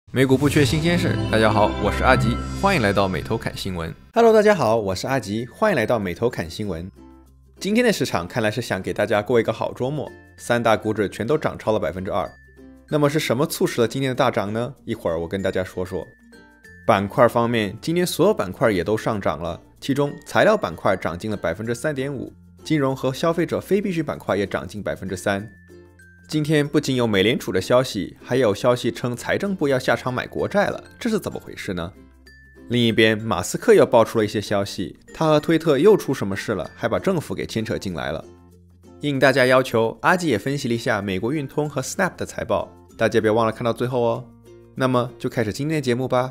美股不缺新鲜事，大家好，我是阿吉，欢迎来到美头侃新闻。 Hello， 大家好，我是阿吉，欢迎来到美头侃新闻。今天的市场看来是想给大家过一个好周末，三大股指全都涨超了 2%。那么是什么促使了今天的大涨呢？一会儿我跟大家说说。板块方面，今天所有板块也都上涨了，其中材料板块涨进了 3.5%， 金融和消费者非必需板块也涨近 3%。今天不仅有美联储的消息，还有消息称财政部要下场买国债了，这是怎么回事呢？另一边，马斯克又爆出了一些消息，他和推特又出什么事了，还把政府给牵扯进来了。应大家要求，阿吉也分析了一下美国运通和 Snap 的财报，大家别忘了看到最后哦。那么就开始今天的节目吧。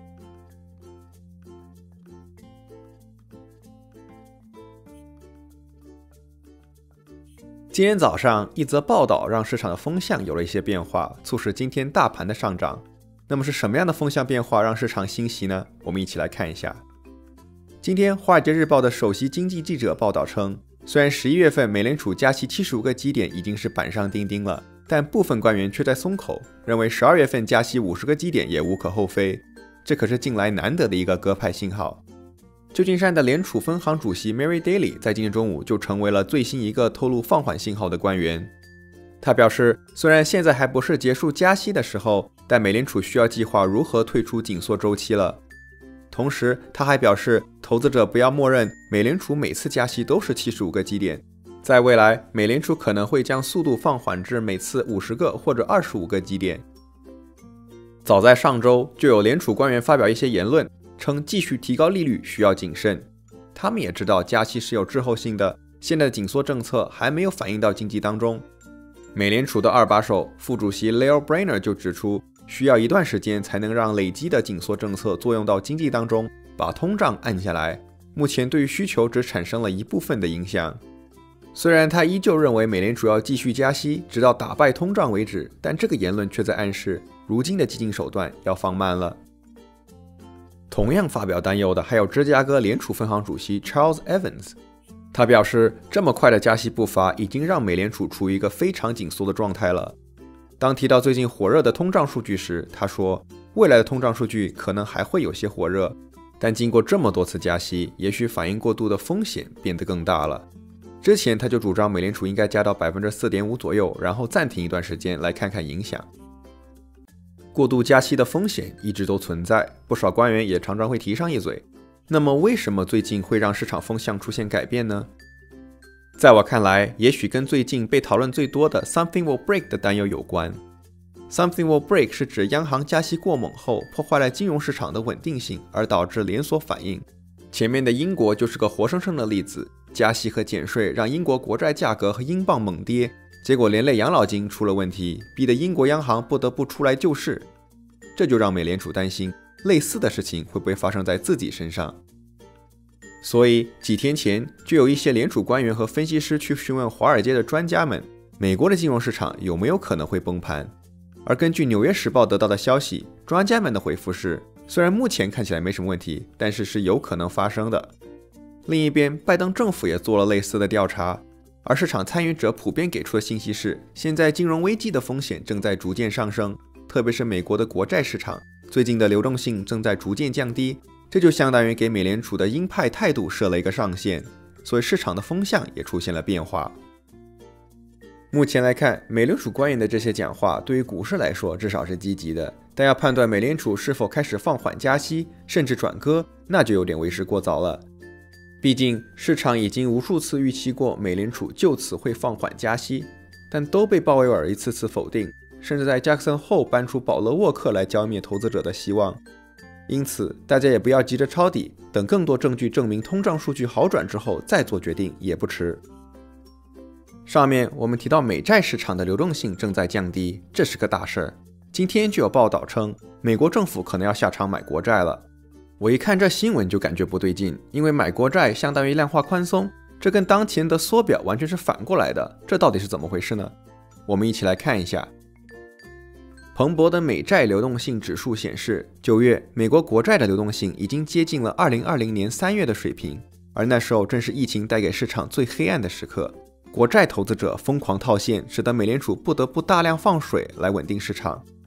今天早上，一则报道让市场的风向有了一些变化，促使今天大盘的上涨。那么是什么样的风向变化让市场欣喜呢？我们一起来看一下。今天，《华尔街日报》的首席经济记者报道称，虽然11月份美联储加息75个基点已经是板上钉钉了，但部分官员却在松口，认为12月份加息50个基点也无可厚非。这可是近来难得的一个鸽派信号。旧金山的联储分行主席 Mary Daly 在今天中午就成为了最新一个透露放缓信号的官员。他表示，虽然现在还不是结束加息的时候，但美联储需要计划如何退出紧缩周期了。同时，他还表示，投资者不要默认美联储每次加息都是75个基点，在未来，美联储可能会将速度放缓至每次50个或者25个基点。早在上周，就有联储官员发表一些言论，称继续提高利率需要谨慎。他们也知道加息是有滞后性的，现在的紧缩政策还没有反映到经济当中。美联储的二把手副主席 Lael Brainerd 就指出，需要一段时间才能让累积的紧缩政策作用到经济当中，把通胀按下来。目前对于需求只产生了一部分的影响。虽然他依旧认为美联储要继续加息，直到打败通胀为止，但这个言论却在暗示，如今的激进手段要放慢了。同样发表担忧的还有芝加哥联储分行主席 Charles Evans， 他表示，这么快的加息步伐已经让美联储处于一个非常紧缩的状态了。当提到最近火热的通胀数据时，他说，未来的通胀数据可能还会有些火热，但经过这么多次加息，也许反应过度的风险变得更大了。之前他就主张美联储应该加到 4.5% 左右，然后暂停一段时间来看看影响。过度加息的风险一直都存在，不少官员也常常会提上一嘴。那么为什么最近会让市场风向出现改变呢？在我看来，也许跟最近被讨论最多的 Something will break 的担忧有关。Something will break 是指央行加息过猛后破坏了金融市场的稳定性，而导致连锁反应。前面的英国就是个活生生的例子，加息和减税让英国国债价格和英镑猛跌，结果连累养老金出了问题，逼得英国央行不得不出来救市。这就让美联储担心，类似的事情会不会发生在自己身上。所以几天前就有一些联储官员和分析师去询问华尔街的专家们，美国的金融市场有没有可能会崩盘。而根据纽约时报得到的消息，专家们的回复是，虽然目前看起来没什么问题，但是是有可能发生的。另一边，拜登政府也做了类似的调查，而市场参与者普遍给出的信息是，现在金融危机的风险正在逐渐上升，特别是美国的国债市场，最近的流动性正在逐渐降低，这就相当于给美联储的鹰派态度设了一个上限，所以市场的风向也出现了变化。目前来看，美联储官员的这些讲话对于股市来说至少是积极的，但要判断美联储是否开始放缓加息，甚至转鸽，那就有点为时过早了。毕竟市场已经无数次预期过美联储就此会放缓加息，但都被鲍威尔一次次否定，甚至在加克森后搬出保罗沃克来浇灭投资者的希望。因此大家也不要急着抄底，等更多证据证明通胀数据好转之后再做决定也不迟。上面我们提到美债市场的流动性正在降低，这是个大事儿。今天就有报道称，美国政府可能要下场买国债了。我一看这新闻就感觉不对劲，因为买国债相当于量化宽松，这跟当前的缩表完全是反过来的，这到底是怎么回事呢？我们一起来看一下。彭博的美债流动性指数显示，9月美国国债的流动性已经接近了2020年3月的水平，而那时候正是疫情带给市场最黑暗的时刻，国债投资者疯狂套现，使得美联储不得不大量放水来稳定市场。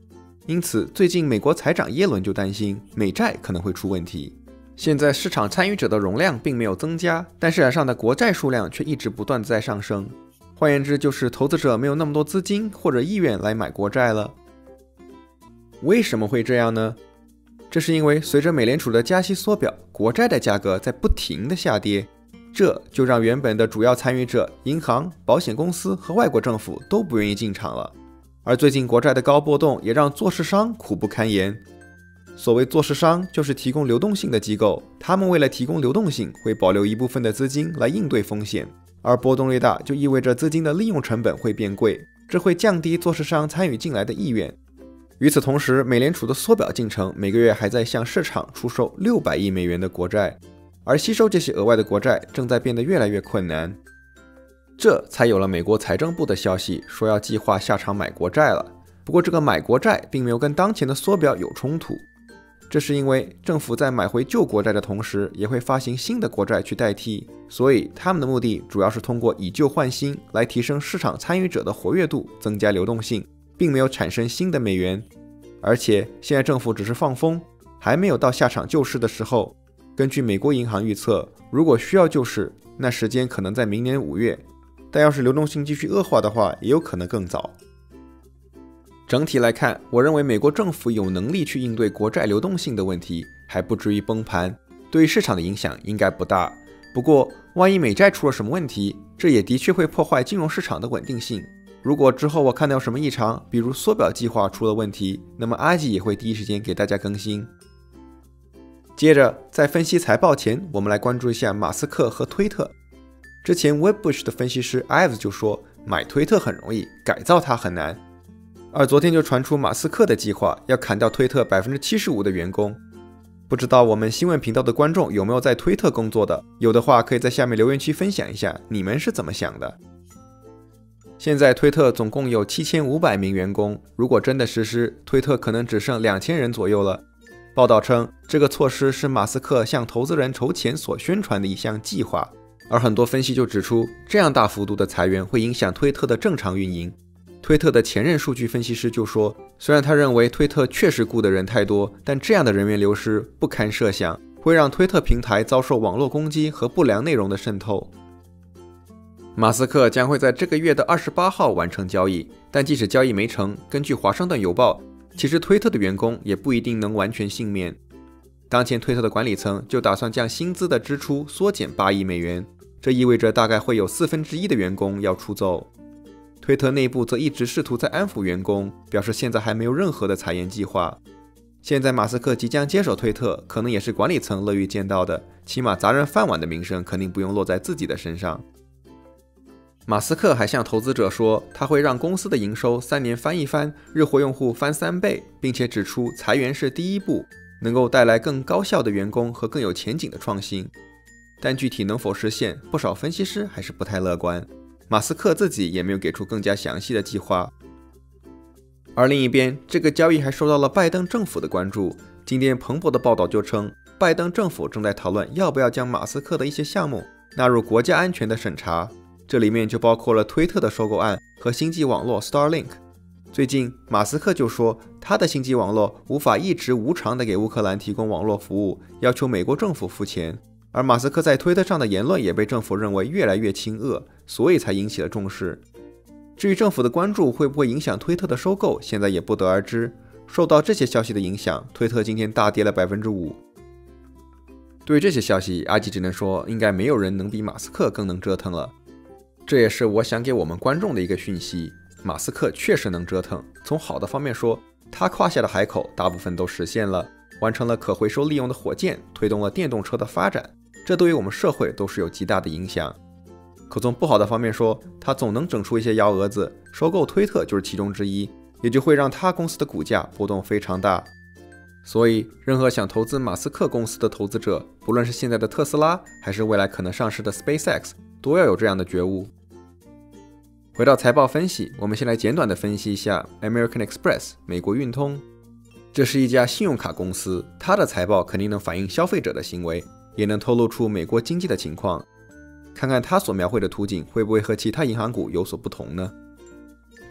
因此最近美国财长耶伦就担心美债可能会出问题。现在市场参与者的容量并没有增加，但市场上的国债数量却一直不断在上升。换言之，就是投资者没有那么多资金或者意愿来买国债了。为什么会这样呢？这是因为随着美联储的加息缩表，国债的价格在不停的下跌，这就让原本的主要参与者银行、保险公司和外国政府都不愿意进场了。而最近国债的高波动也让做市商苦不堪言。所谓做市商，就是提供流动性的机构，他们为了提供流动性，会保留一部分的资金来应对风险，而波动越大，就意味着资金的利用成本会变贵，这会降低做市商参与进来的意愿。与此同时，美联储的缩表进程每个月还在向市场出售600亿美元的国债，而吸收这些额外的国债正在变得越来越困难。这才有了美国财政部的消息，说要计划下场买国债了。不过这个买国债并没有跟当前的缩表有冲突，这是因为政府在买回旧国债的同时，也会发行新的国债去代替，所以他们的目的主要是通过以旧换新来提升市场参与者的活跃度，增加流动性，并没有产生新的美元。而且现在政府只是放风，还没有到下场救市的时候。根据美国银行预测，如果需要救市，那时间可能在明年5月，但要是流动性继续恶化的话，也有可能更早。整体来看，我认为美国政府有能力去应对国债流动性的问题，还不至于崩盘，对于市场的影响应该不大。不过万一美债出了什么问题，这也的确会破坏金融市场的稳定性。如果之后我看到什么异常，比如缩表计划出了问题，那么阿吉也会第一时间给大家更新。接着在分析财报前，我们来关注一下马斯克和推特。之前 Wedbush 的分析师 Ives 就说，买推特很容易，改造它很难。而昨天就传出马斯克的计划，要砍掉推特 75% 的员工。不知道我们新闻频道的观众有没有在推特工作的，有的话可以在下面留言区分享一下你们是怎么想的。现在推特总共有7500名员工，如果真的实施，推特可能只剩2000人左右了。报道称，这个措施是马斯克向投资人筹钱所宣传的一项计划，而很多分析就指出，这样大幅度的裁员会影响推特的正常运营。推特的前任数据分析师就说，虽然他认为推特确实雇的人太多，但这样的人员流失不堪设想，会让推特平台遭受网络攻击和不良内容的渗透。马斯克将会在这个月的28号完成交易，但即使交易没成，根据华盛顿邮报，其实推特的员工也不一定能完全幸免。当前推特的管理层就打算将薪资的支出缩减8亿美元，这意味着大概会有1/4的员工要出走。推特内部则一直试图在安抚员工，表示现在还没有任何的裁员计划。现在马斯克即将接手推特，可能也是管理层乐于见到的，起码砸人饭碗的名声肯定不用落在自己的身上。马斯克还向投资者说，他会让公司的营收3年翻一番，日活用户翻3倍，并且指出裁员是第一步，能够带来更高效的员工和更有前景的创新。但具体能否实现，不少分析师还是不太乐观。马斯克自己也没有给出更加详细的计划。而另一边，这个交易还受到了拜登政府的关注。今天彭博的报道就称，拜登政府正在讨论要不要将马斯克的一些项目纳入国家安全的审查，这里面就包括了推特的收购案和星际网络 Starlink。 最近马斯克就说，他的星际网络无法一直无偿地给乌克兰提供网络服务，要求美国政府付钱。而马斯克在推特上的言论也被政府认为越来越亲俄，所以才引起了重视。至于政府的关注会不会影响推特的收购，现在也不得而知。受到这些消息的影响，推特今天大跌了 5%。 对于这些消息，阿吉只能说，应该没有人能比马斯克更能折腾了。这也是我想给我们观众的一个讯息，马斯克确实能折腾。从好的方面说，他胯下的海口大部分都实现了，完成了可回收利用的火箭，推动了电动车的发展，这对于我们社会都是有极大的影响。可从不好的方面说，他总能整出一些幺蛾子，收购推特就是其中之一，也就会让他公司的股价波动非常大。所以任何想投资马斯克公司的投资者，不论是现在的特斯拉，还是未来可能上市的 SpaceX， 都要有这样的觉悟。回到财报分析，我们先来简短的分析一下 American Express 美国运通。这是一家信用卡公司，它的财报肯定能反映消费者的行为，也能透露出美国经济的情况。看看它所描绘的图景会不会和其他银行股有所不同呢？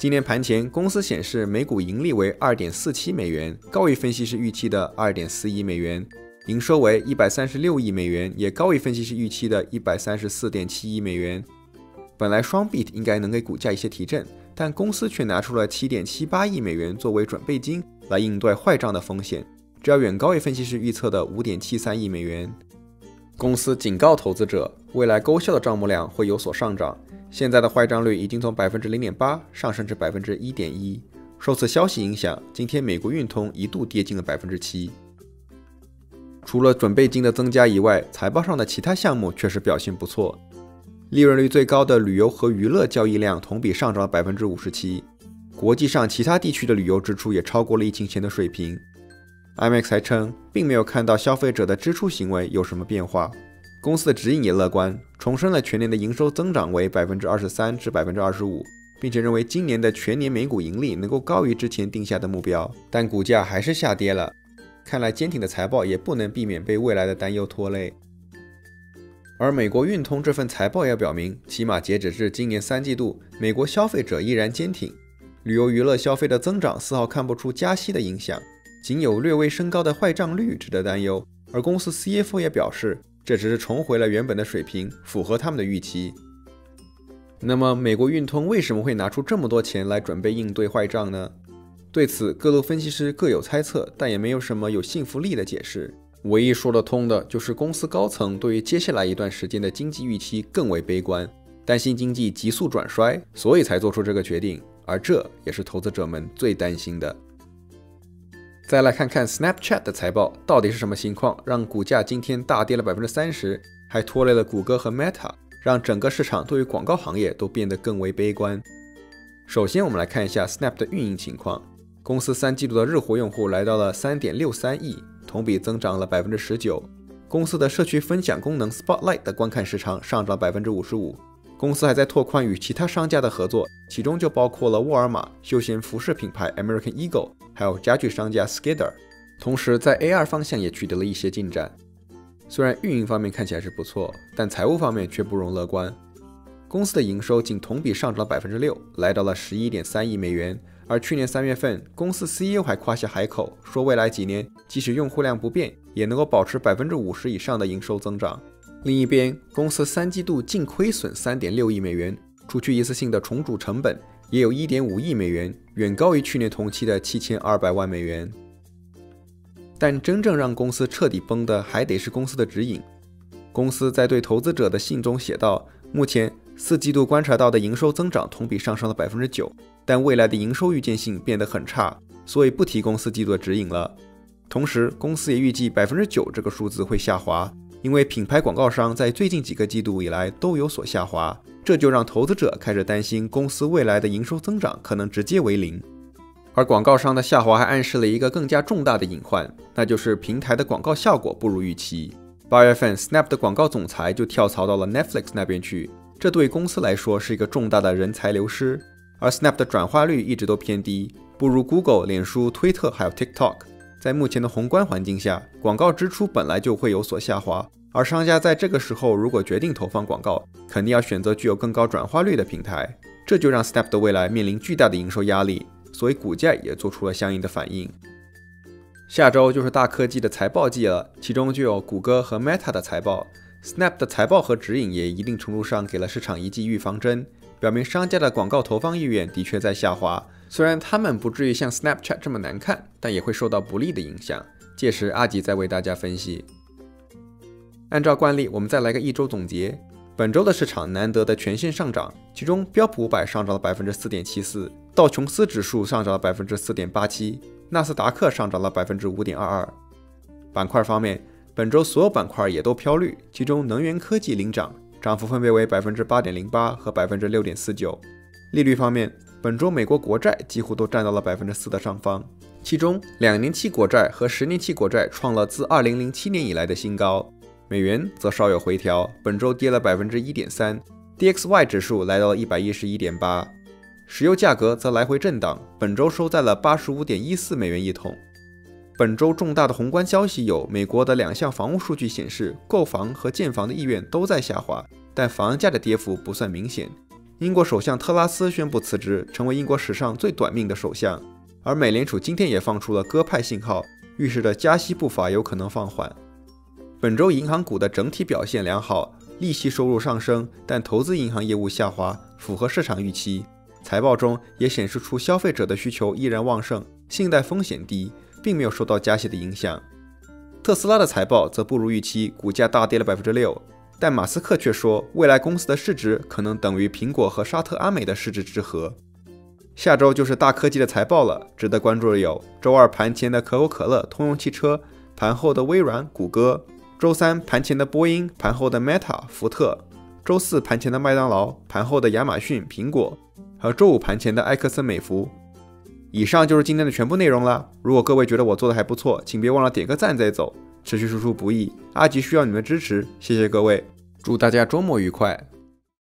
今年盘前，公司显示每股盈利为2.47美元，高于分析师预期的2.41美元，营收为136亿美元，也高于分析师预期的134.7亿美元。本来双 beat 应该能给股价一些提振，但公司却拿出了7.78亿美元作为准备金来应对坏账的风险，这要远高于分析师预测的5.73亿美元。公司警告投资者，未来勾销的账目量会有所上涨，现在的坏账率已经从 0.8% 上升至 1.1%。受此消息影响，今天美国运通一度跌近了 7%。除了准备金的增加以外，财报上的其他项目确实表现不错。利润率最高的旅游和娱乐交易量同比上涨了 57%， 国际上其他地区的旅游支出也超过了疫情前的水平。IMAX 还称，并没有看到消费者的支出行为有什么变化。公司的指引也乐观，重申了全年的营收增长为 23% 至 25%， 并且认为今年的全年每股盈利能够高于之前定下的目标，但股价还是下跌了。看来坚挺的财报也不能避免被未来的担忧拖累。而美国运通这份财报也表明，起码截止至今年3季度，美国消费者依然坚挺，旅游娱乐消费的增长丝毫看不出加息的影响，仅有略微升高的坏账率值得担忧。而公司 CFO 也表示，这只是重回了原本的水平，符合他们的预期。那么美国运通为什么会拿出这么多钱来准备应对坏账呢？对此，各路分析师各有猜测，但也没有什么有信服力的解释。唯一说得通的就是公司高层对于接下来一段时间的经济预期更为悲观，担心经济急速转衰，所以才做出这个决定，而这也是投资者们最担心的。再来看看 Snapchat 的财报到底是什么情况，让股价今天大跌了 30%， 还拖累了谷歌和 Meta， 让整个市场对于广告行业都变得更为悲观。首先我们来看一下 Snap 的运营情况，公司3季度的日活用户来到了 3.63 亿，同比增长了 19%。 公司的社区分享功能 Spotlight 的观看时长上涨 55%。 公司还在拓宽与其他商家的合作，其中就包括了沃尔玛、休闲服饰品牌 American Eagle， 还有家具商家 Skidder。 同时在 AR 方向也取得了一些进展。虽然运营方面看起来是不错，但财务方面却不容乐观。公司的营收仅同比上涨 6%， 来到了 11.3 亿美元。而去年3月份，公司 CEO 还夸下海口，说未来几年即使用户量不变，也能够保持 50% 以上的营收增长。另一边，公司3季度净亏损 3.6 亿美元，除去一次性的重组成本，也有 1.5 亿美元，远高于去年同期的7200万美元。但真正让公司彻底崩的还得是公司的指引。公司在对投资者的信中写道，目前4季度观察到的营收增长同比上升了 9%， 但未来的营收预见性变得很差，所以不提供4季度的指引了。同时，公司也预计 9% 这个数字会下滑，因为品牌广告商在最近几个季度以来都有所下滑，这就让投资者开始担心公司未来的营收增长可能直接为0。而广告商的下滑还暗示了一个更加重大的隐患，那就是平台的广告效果不如预期。8月份 Snap 的广告总裁就跳槽到了 Netflix 那边去，这对公司来说是一个重大的人才流失。而 Snap 的转化率一直都偏低，不如 Google、脸书、推特还有 TikTok。 在目前的宏观环境下，广告支出本来就会有所下滑，而商家在这个时候如果决定投放广告，肯定要选择具有更高转化率的平台，这就让 Snap 的未来面临巨大的营收压力，所以股价也做出了相应的反应。下周就是大科技的财报季了，其中就有谷歌和 Meta 的财报。 Snap 的财报和指引也一定程度上给了市场一剂预防针，表明商家的广告投放意愿的确在下滑。虽然他们不至于像 Snapchat 这么难看，但也会受到不利的影响。届时阿吉再为大家分析。按照惯例，我们再来个一周总结。本周的市场难得的全线上涨，其中标普500上涨了 4.74%， 道琼斯指数上涨了 4.87%， 纳斯达克上涨了 5.22%。 板块方面，本周所有板块也都飘绿，其中能源科技领涨，涨幅分别为 8.08% 和 6.49%。 利率方面，本周美国国债几乎都占到了 4% 的上方，其中2年期国债和10年期国债创了自2007年以来的新高。美元则稍有回调，本周跌了 1.3%， DXY 指数来到了 111.8。 石油价格则来回震荡，本周收在了 85.14 美元一桶。本周重大的宏观消息有，美国的2项房屋数据显示，购房和建房的意愿都在下滑，但房价的跌幅不算明显。 英国首相特拉斯宣布辞职，成为英国史上最短命的首相。而美联储今天也放出了鸽派信号，预示着加息步伐有可能放缓。本周银行股的整体表现良好，利息收入上升，但投资银行业务下滑，符合市场预期。财报中也显示出消费者的需求依然旺盛，信贷风险低，并没有受到加息的影响。特斯拉的财报则不如预期，股价大跌了 6%， 但马斯克却说，未来公司的市值可能等于苹果和沙特阿美的市值之和。下周就是大科技的财报了，值得关注的有周二盘前的可口可乐、通用汽车，盘后的微软、谷歌，周三盘前的波音，盘后的 Meta、福特，周四盘前的麦当劳，盘后的亚马逊、苹果，和周五盘前的埃克森美孚。以上就是今天的全部内容了。如果各位觉得我做的还不错，请别忘了点个赞再走。持续输出不易，阿吉需要你们的支持，谢谢各位。 祝大家周末愉快。